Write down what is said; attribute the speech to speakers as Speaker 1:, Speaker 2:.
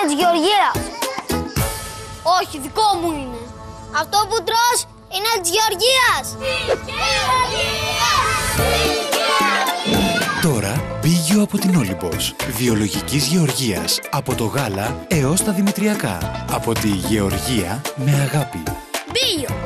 Speaker 1: της Γεωργίας. Όχι, δικό μου είναι. Αυτό που τρως είναι της Γεωργίας.
Speaker 2: Τώρα Μπίγιο από την Όλυμπος. Βιολογικής γεωργίας. Από το γάλα έως τα δημητριακά. Από τη γεωργία με αγάπη.
Speaker 1: Μπίγιο.